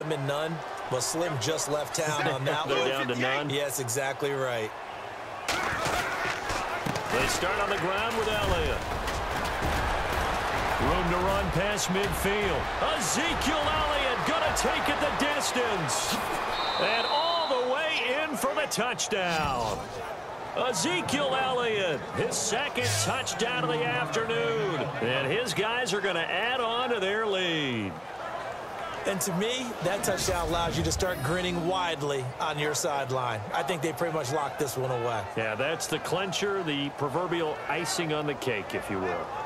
And none. Well, Slim just left town on that one. They're down to none? Yes, exactly right. They start on the ground with Elliott. Room to run past midfield. Ezekiel Elliott going to take it the distance. And all the way in for the touchdown. Ezekiel Elliott, his second touchdown of the afternoon. And his guys are going to add on to their lead. And to me, that touchdown allows you to start grinning widely on your sideline. I think they pretty much locked this one away. Yeah, that's the clincher, the proverbial icing on the cake, if you will.